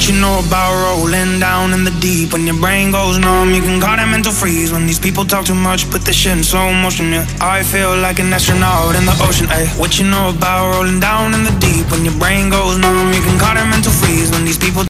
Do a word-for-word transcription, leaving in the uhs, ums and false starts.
What you know about rolling down in the deep? When your brain goes numb, you can call that mental freeze. When these people talk too much, put this shit in slow motion, yeah. I feel like an astronaut in the ocean, ayy. What you know about rolling down in the deep? When your brain goes numb, you can call that mental freeze. When these people